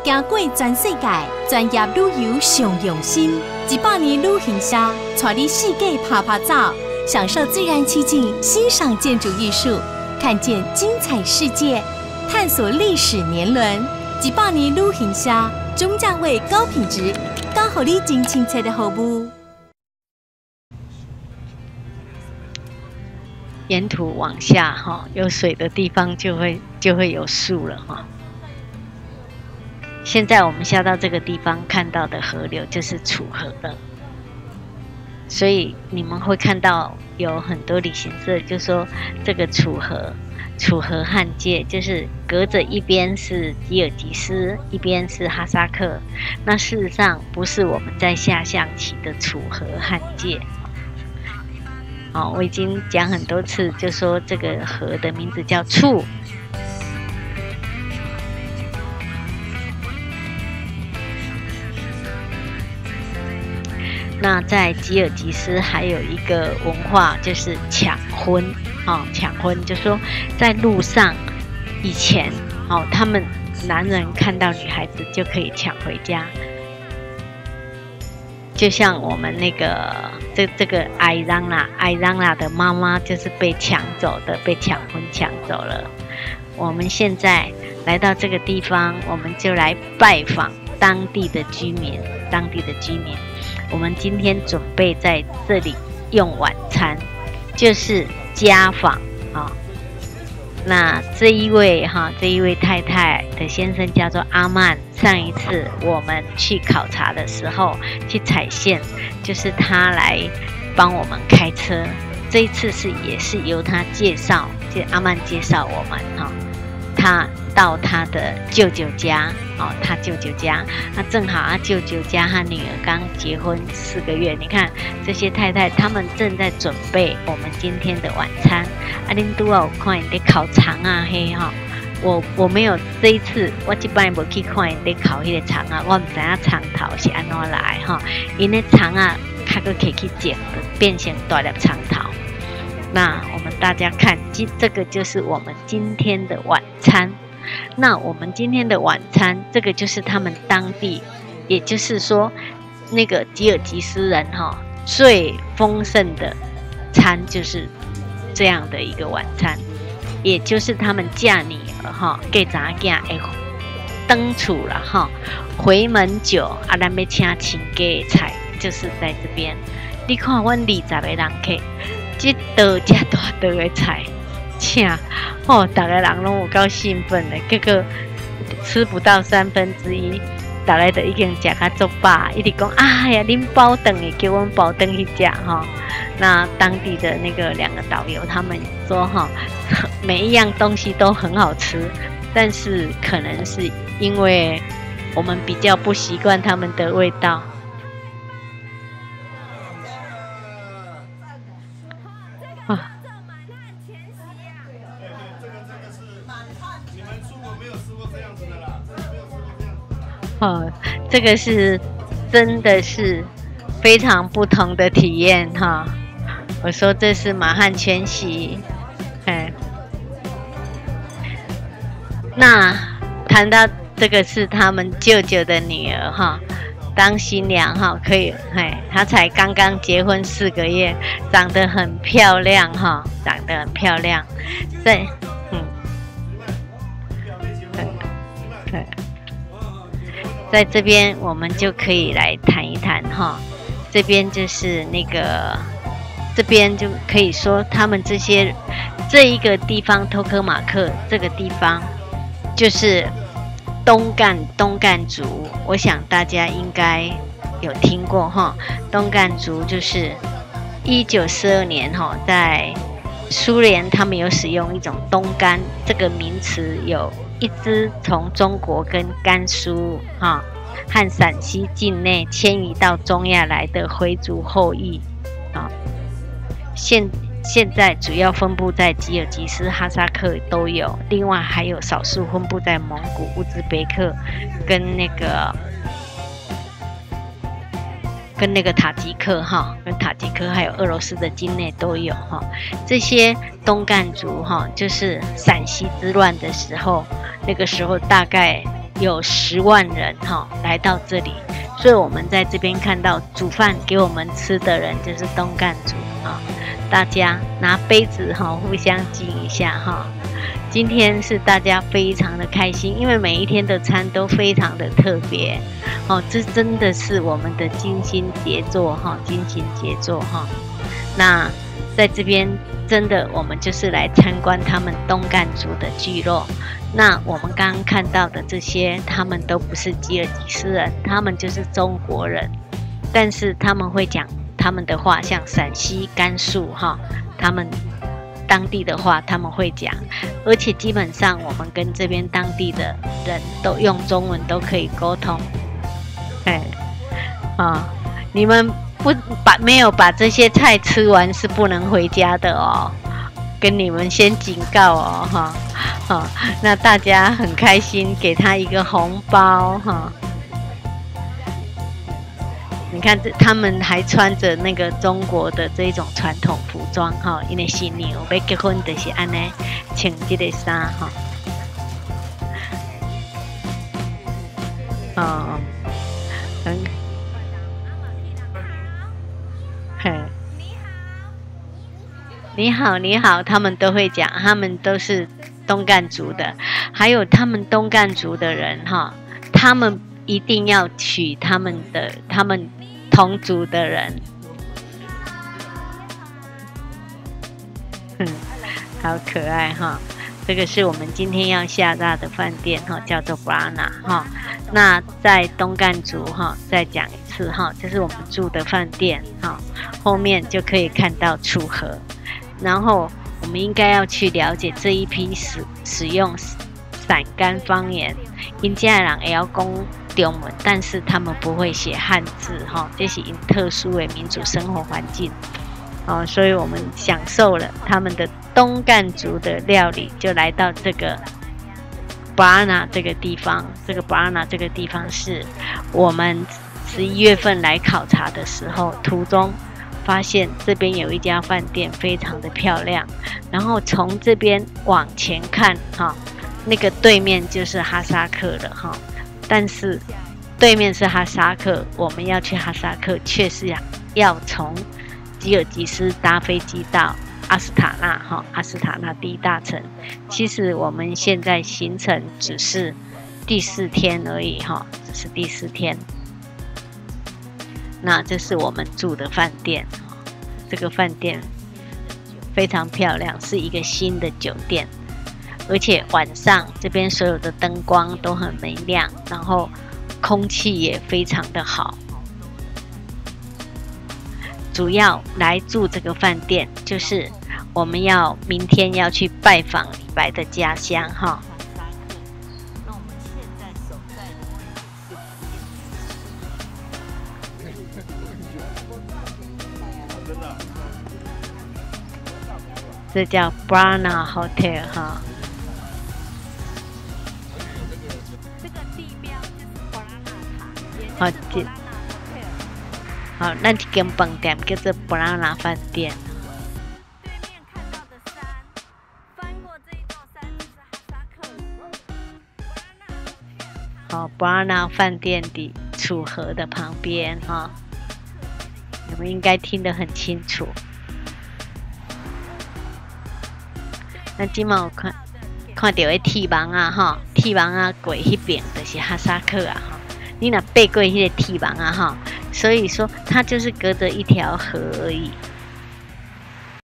行过全世界，专业旅游上用心。100年旅行社带你世界爬爬照，享受自然奇景，欣赏建筑艺术，看见精彩世界，探索历史年轮。100年旅行社，中价位高品质，刚好你真亲切的服务。 沿途往下哈，有水的地方就会有树了哈。现在我们下到这个地方看到的河流就是楚河了，所以你们会看到有很多旅行社就说这个楚河汉界就是隔着一边是吉尔吉斯，一边是哈萨克。那事实上不是我们在下象棋的楚河汉界。好，我已经讲很多次，就说这个河的名字叫楚。那在吉尔吉斯还有一个文化就是抢婚，抢婚就说在路上以前，他们男人看到女孩子就可以抢回家，就像我们那个这个艾让拉的妈妈就是被抢走的，被抢婚抢走了。我们现在来到这个地方，我们就来拜访当地的居民。我们今天准备在这里用晚餐，就是家访那这一位太太的先生叫做阿曼。上一次我们去考察的时候，去踩线，就是他来帮我们开车。这一次也是由他介绍，就阿曼介绍我们他到他的舅舅家，他舅舅家，那正好他舅舅家他女儿刚结婚4个月。你看这些太太，他们正在准备我们今天的晚餐。恁拄有看因在烤肠啊，我没有这一次，我一摆无去看因在烤迄个肠啊，我唔知影肠头是安怎来因那肠啊，较个可以去剪，变成大粒肠头。那我们大家看，这个就是我们今天的晚餐。那我们今天的晚餐，这个就是他们当地，也就是说，那个吉尔吉斯人最丰盛的餐就是这样的一个晚餐，也就是他们嫁女儿给查囝的登厝啦回门酒啊，咱要请亲家的菜，就是在这边。你看，阮20个人客。这道这大道的菜，请大家人拢有够兴奋的，结果吃不到1/3，大家就已经吃到足饱，一直讲呀，恁包顿的，叫阮包顿去吃那当地的那个2个导游，他们说每一样东西都很好吃，但是可能是因为我们比较不习惯他们的味道。这个是真的是非常不同的体验我说这是马汉全席，那谈到这个是他们舅舅的女儿当新娘可以她才刚刚结婚4个月，长得很漂亮对，在这边我们就可以来谈一谈这边就是这边就可以说他们这一个地方托克马克这个地方就是东干族，我想大家应该有听过东干族就是1942年在苏联他们有使用一种东干这个名词，有一支从中国跟甘肃和陕西境内迁移到中亚来的回族后裔现在主要分布在吉尔吉斯、哈萨克都有，另外还有少数分布在蒙古、乌兹别克跟那个塔吉克还有俄罗斯的境内都有这些东干族就是陕西之乱的时候，那个时候大概有10万人来到这里，所以我们在这边看到煮饭给我们吃的人就是东干族大家拿杯子互相敬一下今天是大家非常的开心，因为每一天的餐都非常的特别这真的是我们的精心杰作精心杰作那在这边真的我们就是来参观他们东干族的聚落。那我们刚刚看到的这些他们都不是吉尔吉斯人，他们就是中国人，但是他们会讲他们的话，像陕西甘肃他们当地的话他们会讲，而且基本上我们跟这边当地的人都用中文都可以沟通。你们没有把这些菜吃完是不能回家的跟你们先警告那大家很开心，给他一个红包你看他们还穿着那个中国的这种传统服装因为新娘要结婚就是这样穿这个衫你好你好，他们都会讲，他们都是东干族的，还有他们东干族的人他们一定要娶他们同族的人好可爱这个是我们今天要下榻的饭店叫做 Brana 那在东干族再讲一次这是我们住的饭店后面就可以看到楚河，然后我们应该要去了解这一批使用陕甘方言，因家的人也要讲中文，但是他们不会写汉字这是因特殊的民族生活环境所以我们享受了他们的东干族的料理，就来到这个 Brana 这个地方。这个 Brana 这个地方是我们11月份来考察的时候，途中发现这边有一家饭店非常的漂亮，然后从这边往前看那个对面就是哈萨克了但是对面是哈萨克，我们要去哈萨克却是要从吉尔吉斯搭飞机到阿斯塔纳阿斯塔纳第一大城。其实我们现在行程只是第4天而已只是第4天。那这是我们住的饭店，这个饭店非常漂亮，是一个新的酒店，而且晚上这边所有的灯光都很明亮，然后空气也非常的好。主要来住这个饭店就是我们明天要去拜访李白的家乡这叫 Brana Hotel 这个地标就是 Brana 塔， 好，那这间饭店叫做 Brana 饭店。 对面看到的山，翻过这一座山就是哈萨克。 Brana 饭店的楚河的旁边你们应该听得很清楚。那今晚有看到的铁网铁网过那边就是哈萨克你若爬过那个铁网所以说它就是隔着一条河而已